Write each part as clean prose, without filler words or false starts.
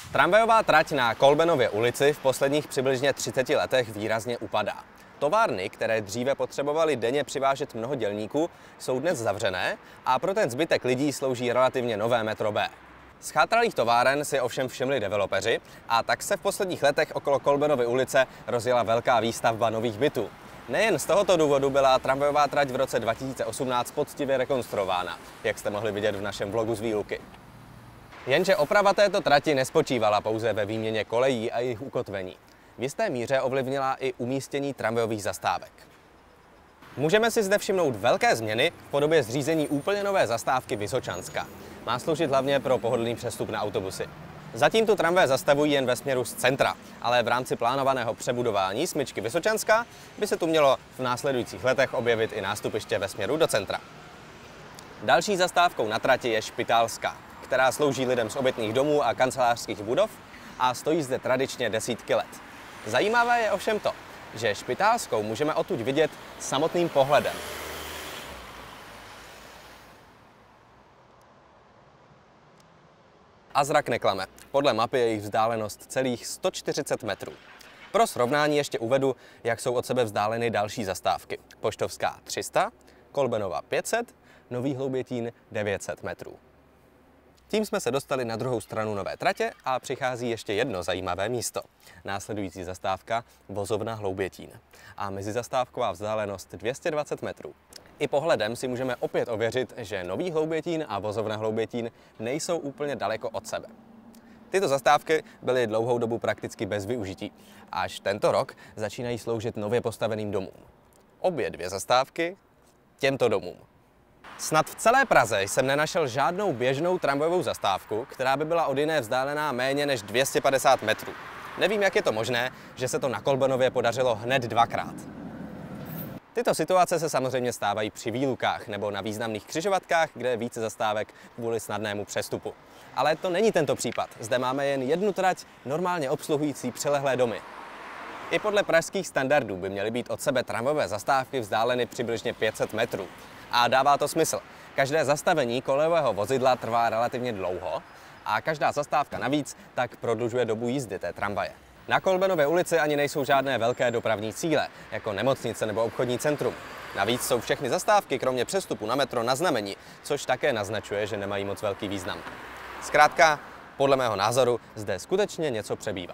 Tramvajová trať na Kolbenově ulici v posledních přibližně 30 letech výrazně upadá. Továrny, které dříve potřebovaly denně přivážet mnoho dělníků, jsou dnes zavřené a pro ten zbytek lidí slouží relativně nové metro B. Zchátralých továren si ovšem všimli developeři a tak se v posledních letech okolo Kolbenovy ulice rozjela velká výstavba nových bytů. Nejen z tohoto důvodu byla tramvajová trať v roce 2018 poctivě rekonstruována, jak jste mohli vidět v našem vlogu z výluky. Jenže oprava této trati nespočívala pouze ve výměně kolejí a jejich ukotvení. V jisté míře ovlivnila i umístění tramvajových zastávek. Můžeme si zde všimnout velké změny v podobě zřízení úplně nové zastávky Vysočanská. Má sloužit hlavně pro pohodlný přestup na autobusy. Zatím tu tramvaje zastavují jen ve směru z centra, ale v rámci plánovaného přebudování smyčky Vysočanská by se tu mělo v následujících letech objevit i nástupiště ve směru do centra. Další zastávkou na trati je Špitálská, která slouží lidem z obytných domů a kancelářských budov a stojí zde tradičně desítky let. Zajímavé je ovšem to, že Špitálskou můžeme odtud vidět samotným pohledem. A zrak neklame. Podle mapy je jejich vzdálenost celých 140 metrů. Pro srovnání ještě uvedu, jak jsou od sebe vzdáleny další zastávky. Poštovská 300, Kolbenova 500, Nový Hloubětín 900 metrů. Tím jsme se dostali na druhou stranu nové tratě a přichází ještě jedno zajímavé místo. Následující zastávka Vozovna Hloubětín a mezizastávková vzdálenost 220 metrů. I pohledem si můžeme opět ověřit, že Nový Hloubětín a Vozovna Hloubětín nejsou úplně daleko od sebe. Tyto zastávky byly dlouhou dobu prakticky bez využití. Až tento rok začínají sloužit nově postaveným domům. Obě dvě zastávky těmto domům. Snad v celé Praze jsem nenašel žádnou běžnou tramvajovou zastávku, která by byla od jiné vzdálená méně než 250 metrů. Nevím, jak je to možné, že se to na Kolbenově podařilo hned dvakrát. Tyto situace se samozřejmě stávají při výlukách nebo na významných křižovatkách, kde je více zastávek kvůli snadnému přestupu. Ale to není tento případ. Zde máme jen jednu trať normálně obsluhující přilehlé domy. I podle pražských standardů by měly být od sebe tramvajové zastávky vzdáleny přibližně 500 metrů. A dává to smysl. Každé zastavení kolejového vozidla trvá relativně dlouho a každá zastávka navíc tak prodlužuje dobu jízdy té tramvaje. Na Kolbenově ulici ani nejsou žádné velké dopravní cíle, jako nemocnice nebo obchodní centrum. Navíc jsou všechny zastávky, kromě přestupu na metro, na znamení, což také naznačuje, že nemají moc velký význam. Zkrátka, podle mého názoru, zde skutečně něco přebývá.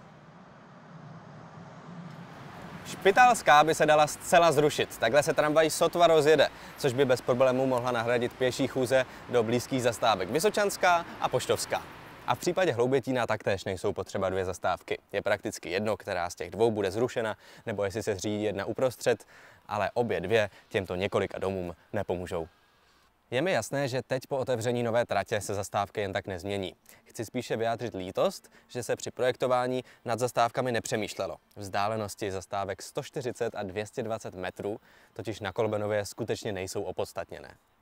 Špitálská by se dala zcela zrušit, takhle se tramvaj sotva rozjede, což by bez problémů mohla nahradit pěší chůze do blízkých zastávek Vysočanská a Poštovská. A v případě Hloubětína taktéž nejsou potřeba dvě zastávky. Je prakticky jedno, která z těch dvou bude zrušena, nebo jestli se zřídí jedna uprostřed, ale obě dvě těmto několika domům nepomůžou. Je mi jasné, že teď po otevření nové tratě se zastávky jen tak nezmění. Chci spíše vyjádřit lítost, že se při projektování nad zastávkami nepřemýšlelo. Vzdálenosti zastávek 140 a 220 metrů totiž na Kolbenově skutečně nejsou opodstatněné.